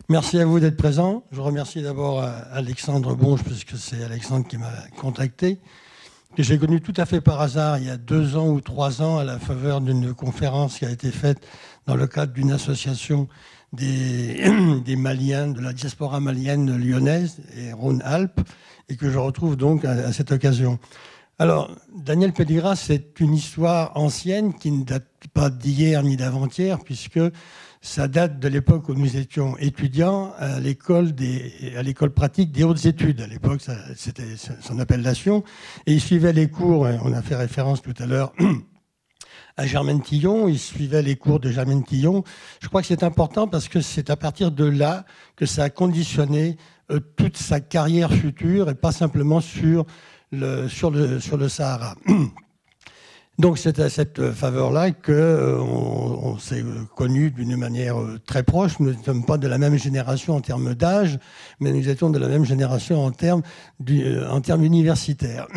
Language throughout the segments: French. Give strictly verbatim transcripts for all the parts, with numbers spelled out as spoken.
Merci à vous d'être présent. Je remercie d'abord Alexandre Bonge, puisque c'est Alexandre qui m'a contacté, que j'ai connu tout à fait par hasard il y a deux ans ou trois ans à la faveur d'une conférence qui a été faite dans le cadre d'une association des, des Maliens, de la diaspora malienne lyonnaise et Rhône-Alpes, et que je retrouve donc à, à cette occasion. Alors, Daniel Pelligra, c'est une histoire ancienne qui ne date pas d'hier ni d'avant-hier, puisque ça date de l'époque où nous étions étudiants à l'école des, à l'école pratique des hautes études. À l'époque, c'était son appellation. Et il suivait les cours, on a fait référence tout à l'heure à Germaine Tillon, il suivait les cours de Germaine Tillon. Je crois que c'est important parce que c'est à partir de là que ça a conditionné euh, toute sa carrière future et pas simplement sur le, sur le, sur le Sahara. Donc c'est à cette faveur-là qu'on euh, on s'est connus d'une manière très proche. Nous ne sommes pas de la même génération en termes d'âge, mais nous étions de la même génération en termes, du, en termes universitaires.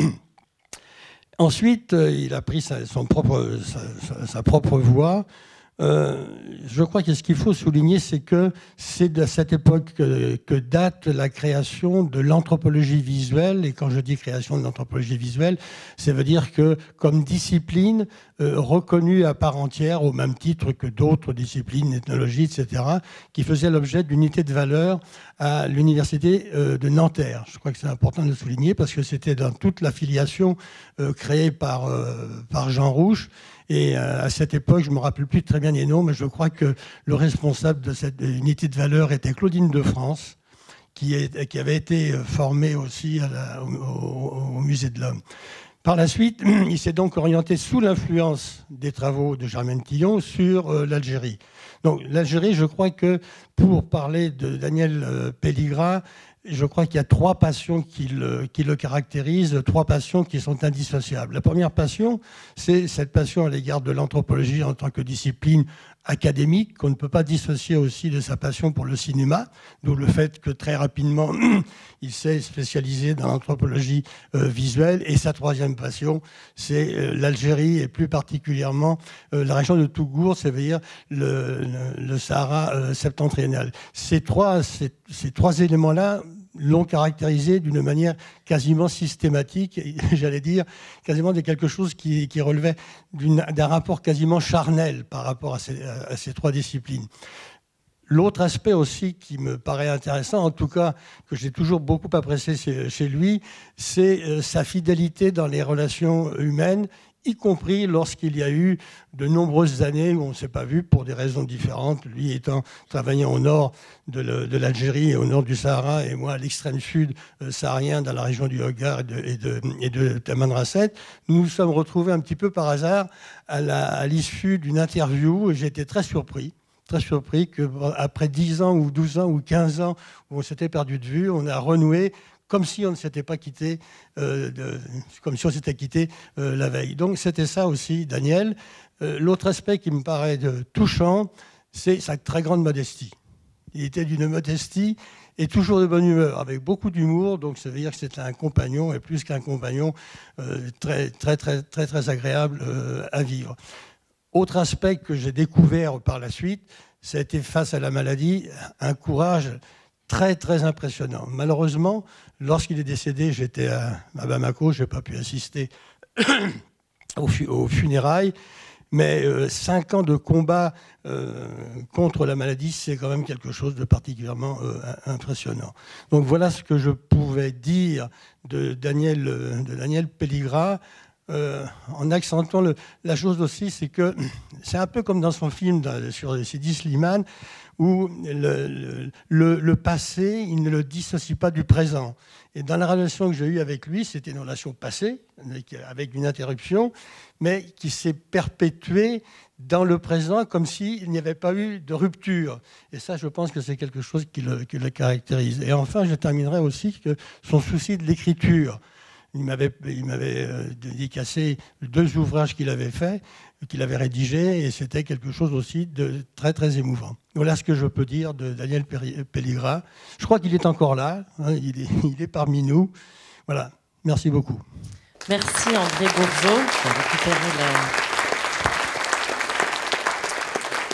Ensuite, il a pris sa, son propre, sa, sa propre voie. Euh, je crois que ce qu'il faut souligner, c'est que c'est de cette époque que, que date la création de l'anthropologie visuelle. Et quand je dis création de l'anthropologie visuelle, ça veut dire que comme discipline euh, reconnue à part entière, au même titre que d'autres disciplines, ethnologie, et cetera, qui faisaient l'objet d'unités de valeur à l'université euh, de Nanterre. Je crois que c'est important de le souligner parce que c'était dans toute l'affiliation euh, créée par, euh, par Jean Rouch. Et à cette époque, je ne me rappelle plus très bien les noms, mais je crois que le responsable de cette unité de valeur était Claudine de France, qui, est, qui avait été formée aussi à la, au, au Musée de l'Homme. Par la suite, il s'est donc orienté sous l'influence des travaux de Germaine Tillon sur euh, l'Algérie. Donc l'Algérie, je crois que pour parler de Daniel euh, Pelligra, je crois qu'il y a trois passions qui le, qui le caractérisent, trois passions qui sont indissociables. La première passion, c'est cette passion à l'égard de l'anthropologie en tant que discipline académique, qu'on ne peut pas dissocier aussi de sa passion pour le cinéma, d'où le fait que très rapidement, il s'est spécialisé dans l'anthropologie euh, visuelle. Et sa troisième passion, c'est euh, l'Algérie et plus particulièrement euh, la région de Tougour, c'est-à-dire le, le, le Sahara euh, septentrional. Ces trois, ces, ces trois éléments-là l'ont caractérisé d'une manière quasiment systématique, j'allais dire quasiment de quelque chose qui, qui relevait d'un rapport quasiment charnel par rapport à ces, à ces trois disciplines. L'autre aspect aussi qui me paraît intéressant, en tout cas que j'ai toujours beaucoup apprécié chez lui, c'est sa fidélité dans les relations humaines, y compris lorsqu'il y a eu de nombreuses années où on ne s'est pas vu pour des raisons différentes, lui étant travaillant au nord de l'Algérie et au nord du Sahara, et moi à l'extrême sud euh, saharien, dans la région du Hogar et de, et de, et de Tamanrasset. Nous nous sommes retrouvés un petit peu par hasard à l'issue d'une interview, et j'ai été très surpris. Très surpris qu'après dix ans ou douze ans ou quinze ans où on s'était perdu de vue, on a renoué comme si on ne s'était pas quitté, euh, de, comme si on s'était quitté euh, la veille. Donc c'était ça aussi, Daniel. Euh, L'autre aspect qui me paraît de, touchant, c'est sa très grande modestie. Il était d'une modestie et toujours de bonne humeur, avec beaucoup d'humour. Donc ça veut dire que c'était un compagnon, et plus qu'un compagnon, euh, très, très, très, très, très agréable euh, à vivre. Autre aspect que j'ai découvert par la suite, ça a été face à la maladie, un courage très, très impressionnant. Malheureusement, lorsqu'il est décédé, j'étais à, à Bamako, je n'ai pas pu assister aux, aux funérailles, mais euh, cinq ans de combat euh, contre la maladie, c'est quand même quelque chose de particulièrement euh, impressionnant. Donc voilà ce que je pouvais dire de Daniel, de Daniel Pelligra. Euh, en accentuant le, la chose aussi, c'est que c'est un peu comme dans son film dans, sur Sidi Slimane, où le, le, le passé, il ne le dissocie pas du présent. Et dans la relation que j'ai eue avec lui, c'était une relation passée, avec, avec une interruption, mais qui s'est perpétuée dans le présent comme s'il n'y avait pas eu de rupture. Et ça, je pense que c'est quelque chose qui le, qui le caractérise. Et enfin, je terminerai aussi que son souci de l'écriture. Il m'avait, il m'avait euh, dédicacé deux ouvrages qu'il avait faits, qu'il avait rédigés, et c'était quelque chose aussi de très, très émouvant. Voilà ce que je peux dire de Daniel Pelligra. Je crois qu'il est encore là, hein, il, est, il est parmi nous. Voilà, merci beaucoup. Merci André Bourgeot. Je vais récupérer la...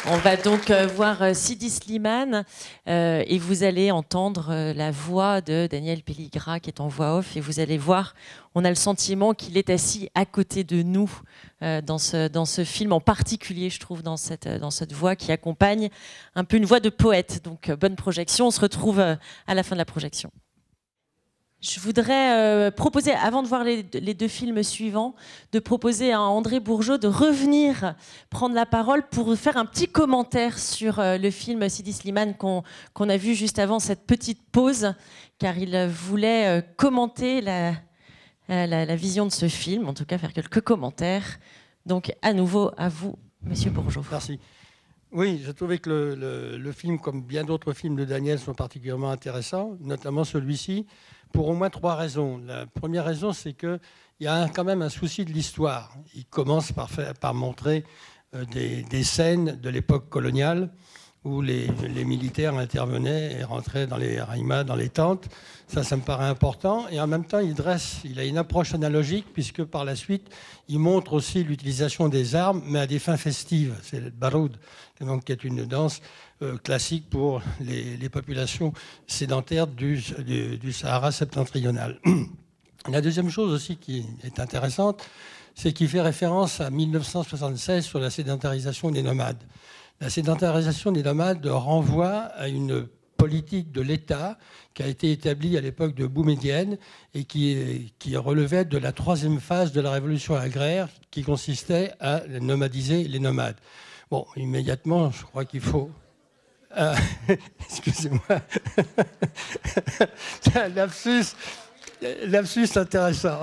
On va donc euh, voir euh, Sidi Slimane euh, et vous allez entendre euh, la voix de Daniel Pelligra qui est en voix off et vous allez voir, on a le sentiment qu'il est assis à côté de nous euh, dans, ce, dans ce film, en particulier je trouve dans cette, dans cette voix qui accompagne un peu une voix de poète. Donc euh, bonne projection, on se retrouve euh, à la fin de la projection. Je voudrais euh, proposer, avant de voir les, les deux films suivants, de proposer à André Bourgeault de revenir prendre la parole pour faire un petit commentaire sur euh, le film Sidi Slimane qu'on qu'on a vu juste avant cette petite pause, car il voulait euh, commenter la, la, la vision de ce film, en tout cas faire quelques commentaires. Donc à nouveau à vous, Monsieur Bourgeault. Merci. Oui, je trouvais que le, le, le film, comme bien d'autres films de Daniel, sont particulièrement intéressants, notamment celui-ci, pour au moins trois raisons. La première raison, c'est qu'il y a un, quand même un souci de l'histoire. Il commence par, faire, par montrer euh, des, des scènes de l'époque coloniale où les, les militaires intervenaient et rentraient dans les harimas, dans les tentes. Ça, ça me paraît important. Et en même temps, il dresse, il a une approche analogique, puisque par la suite, il montre aussi l'utilisation des armes, mais à des fins festives. C'est le baroud, donc, qui est une danse euh, classique pour les, les populations sédentaires du, du, du Sahara septentrional. La deuxième chose aussi qui est intéressante, c'est qu'il fait référence à mille neuf cent soixante-seize sur la sédentarisation des nomades. La sédentarisation des nomades renvoie à une politique de l'État qui a été établie à l'époque de Boumedienne et qui, qui relevait de la troisième phase de la révolution agraire qui consistait à nomadiser les nomades. Bon, immédiatement, je crois qu'il faut... Euh, excusez-moi. Lapsus. Lapsus intéressant.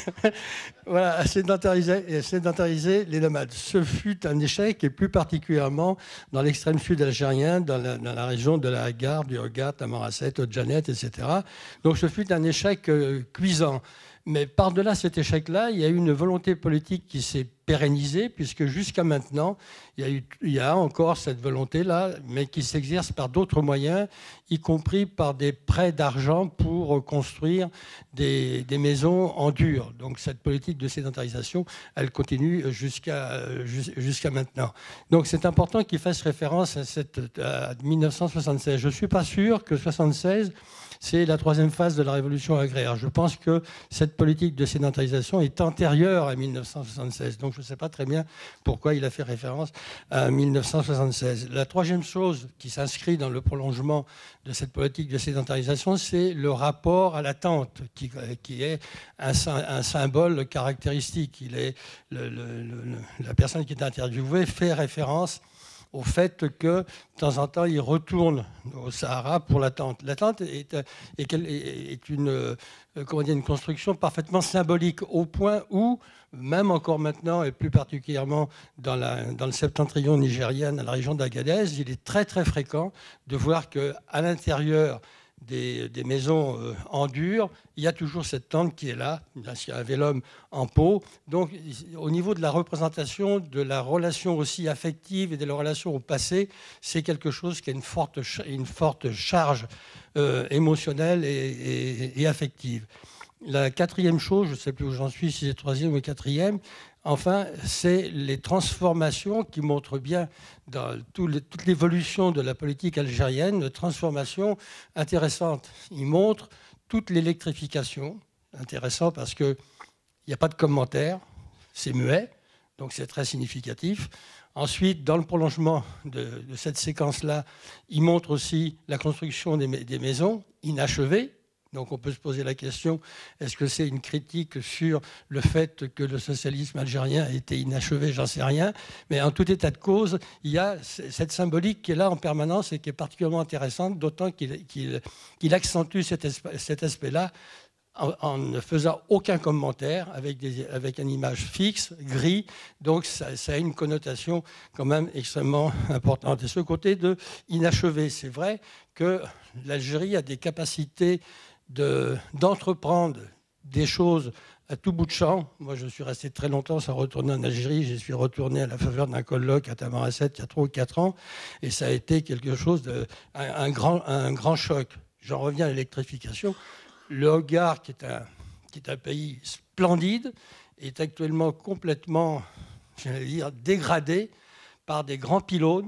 Voilà, sédentariser, sédentariser les nomades. Ce fut un échec, et plus particulièrement dans l'extrême sud algérien, dans la, dans la région de la Hagar, du Hogat, Tamarasset, Odjanet, et cetera. Donc ce fut un échec euh, cuisant. Mais par-delà cet échec-là, il y a eu une volonté politique qui s'est pérennisée, puisque jusqu'à maintenant, il y a, eu, il y a encore cette volonté-là, mais qui s'exerce par d'autres moyens, y compris par des prêts d'argent pour construire des, des maisons en dur. Donc cette politique de sédentarisation, elle continue jusqu'à jusqu'à maintenant. Donc c'est important qu'il fasse référence à, cette, à mille neuf cent soixante-seize. Je ne suis pas sûr que soixante-seize... c'est la troisième phase de la révolution agraire. Je pense que cette politique de sédentarisation est antérieure à mille neuf cent soixante-seize. Donc je ne sais pas très bien pourquoi il a fait référence à mille neuf cent soixante-seize. La troisième chose qui s'inscrit dans le prolongement de cette politique de sédentarisation, c'est le rapport à la tente, qui, qui est un, un symbole caractéristique. Il est le, le, le, la personne qui est interviewée fait référence au fait que, de temps en temps, il retourne au Sahara pour la tente. La tente est, est, est une, comment dire, une construction parfaitement symbolique, au point où, même encore maintenant, et plus particulièrement dans, la, dans le septentrion nigérien, dans la région d'Agadez, il est très très fréquent de voir qu'à l'intérieur Des, des maisons euh, en dur, il y a toujours cette tente qui est là, un vélum en peau. Donc, au niveau de la représentation, de la relation aussi affective et de la relation au passé, c'est quelque chose qui a une forte, une forte charge euh, émotionnelle et, et, et affective. La quatrième chose, je ne sais plus où j'en suis, si c'est troisième ou quatrième, enfin, c'est les transformations qui montrent bien dans tout le, toute l'évolution de la politique algérienne, de transformations intéressantes. Il montre toute l'électrification, intéressant parce qu'il n'y a pas de commentaires, c'est muet, donc c'est très significatif. Ensuite, dans le prolongement de, de cette séquence-là, il montre aussi la construction des, des maisons inachevées. Donc on peut se poser la question, est-ce que c'est une critique sur le fait que le socialisme algérien a été inachevé? J'en sais rien. Mais en tout état de cause, il y a cette symbolique qui est là en permanence et qui est particulièrement intéressante, d'autant qu'il qu'il, qu'il accentue cet, cet aspect-là en, en ne faisant aucun commentaire, avec, des, avec une image fixe, gris. Donc ça, ça a une connotation quand même extrêmement importante. Et ce côté de inachevé, c'est vrai que l'Algérie a des capacités De, d'entreprendre des choses à tout bout de champ. Moi, je suis resté très longtemps sans retourner en Algérie. Je suis retourné à la faveur d'un colloque à Tamarasset il y a trois ou quatre ans. Et ça a été quelque chose de... un, un, grand, un grand choc. J'en reviens à l'électrification. Le Hogar, qui est un, qui est un pays splendide, est actuellement complètement, j'allais dire, dégradé par des grands pylônes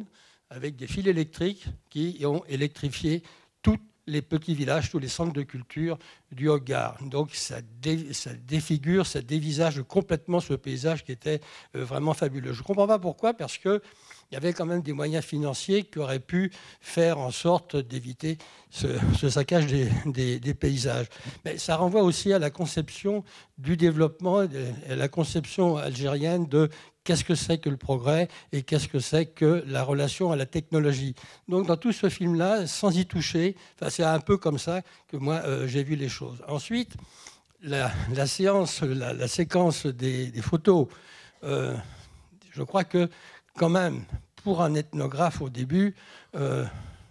avec des fils électriques qui ont électrifié tous les petits villages, tous les centres de culture du Haut-Gard. Donc ça, dé, ça défigure, ça dévisage complètement ce paysage qui était euh, vraiment fabuleux. Je ne comprends pas pourquoi, parce qu'il y avait quand même des moyens financiers qui auraient pu faire en sorte d'éviter ce, ce saccage des, des, des paysages. Mais ça renvoie aussi à la conception du développement, à la conception algérienne de qu'est-ce que c'est que le progrès et qu'est-ce que c'est que la relation à la technologie. Donc dans tout ce film-là, sans y toucher, enfin, c'est un peu comme ça que moi euh, j'ai vu les choses. Ensuite, la, la séance, la, la séquence des, des photos, euh, je crois que quand même, pour un ethnographe au début, euh,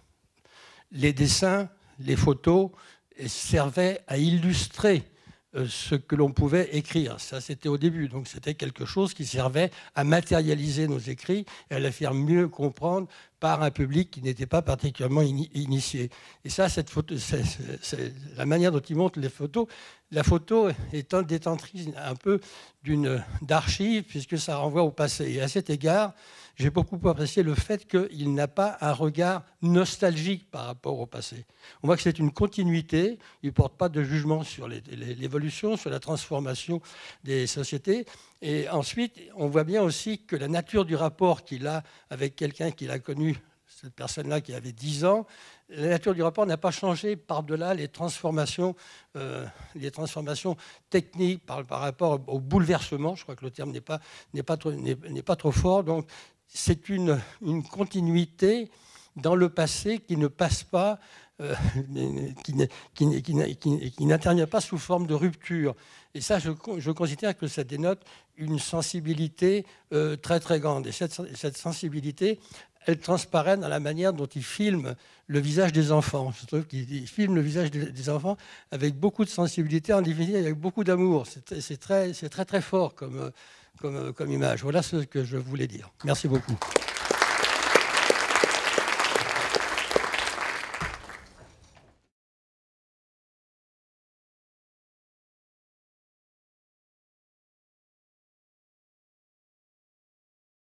les dessins, les photos servaient à illustrer ce que l'on pouvait écrire. Ça, c'était au début. Donc, c'était quelque chose qui servait à matérialiser nos écrits et à les faire mieux comprendre par un public qui n'était pas particulièrement initié. Et ça, cette photo, c'est, c'est, c'est la manière dont ils montrent les photos. La photo étant détentrice un peu d'une, d'archives, puisque ça renvoie au passé. Et à cet égard, j'ai beaucoup apprécié le fait qu'il n'a pas un regard nostalgique par rapport au passé. On voit que c'est une continuité, il ne porte pas de jugement sur les, les, l'évolution, sur la transformation des sociétés. Et ensuite, on voit bien aussi que la nature du rapport qu'il a avec quelqu'un qu'il a connu, cette personne-là qui avait dix ans, la nature du rapport n'a pas changé par-delà les transformations, euh, les transformations techniques par, par rapport au bouleversement. Je crois que le terme n'est pas, n'est pas, trop, n'est, n'est pas trop fort. Donc, c'est une, une continuité dans le passé qui ne passe pas, euh, qui, qui, qui, qui, qui n'intervient pas sous forme de rupture. Et ça, je, je considère que ça dénote une sensibilité euh, très très grande. Et cette, cette sensibilité, elle transparaît dans la manière dont il filme le visage des enfants. Je trouve qu'il filme le visage des enfants avec beaucoup de sensibilité, en définitive avec beaucoup d'amour. C'est, c'est, très, c'est très très fort comme, comme, comme image. Voilà ce que je voulais dire. Merci beaucoup.